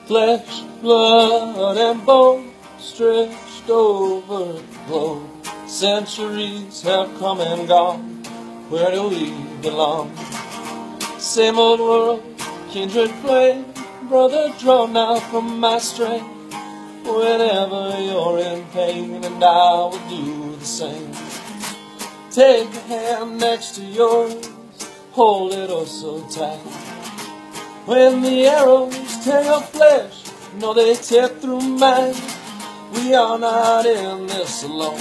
Flesh, blood, and bone stretched over the globe. Centuries have come and gone. Where do we belong? Same old world, kindred flame. Brother, draw now from my strength. Whenever you're in pain, and I will do the same. Take a hand next to yours, hold it oh so tight. When the arrows tear your flesh, know they tear through mine. We are not in this alone.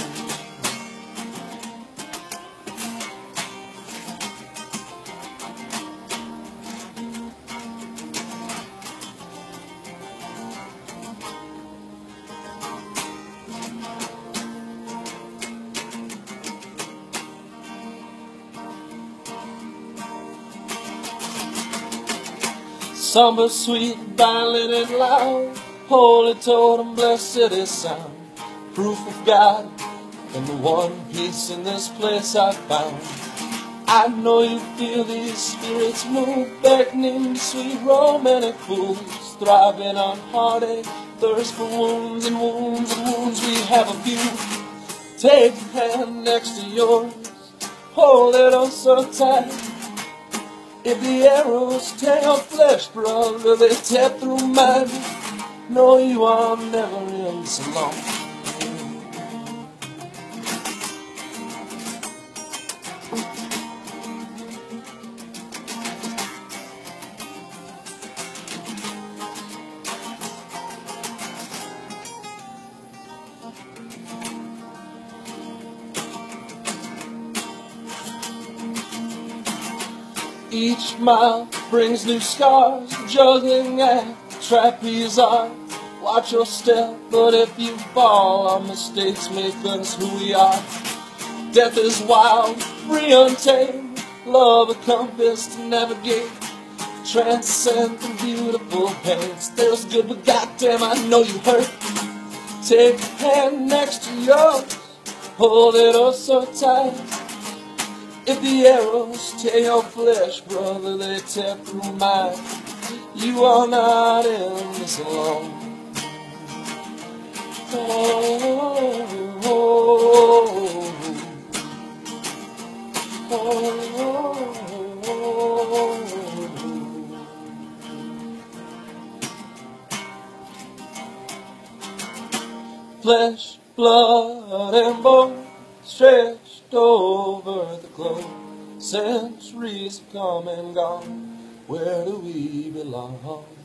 Somber, sweet, violent, and loud, holy totem, blessed is sound. Proof of God, and the one peace in this place I found. I know you feel these spirits move, beckoning sweet romantic fools, thriving on heartache, thirst for wounds and wounds and wounds. We have a few. Take a hand next to yours, hold it oh so tight. If the arrows tear your flesh, brother, they tear through mine. No, you are never in so long. Each mile brings new scars, juggling act, trapeze art. Watch your step, but if you fall, our mistakes make us who we are. Death is wild, free, untamed, love a compass to navigate, transcend the beautiful pains. There's good, but goddamn, I know you hurt. Take a hand next to yours, hold it oh so tight. If the arrows tear your flesh, brother, they tear through mine. You are not in this alone. Oh, oh, oh, oh, Flesh, blood, and bone stretched over the globe. Centuries have come and gone. Where do we belong?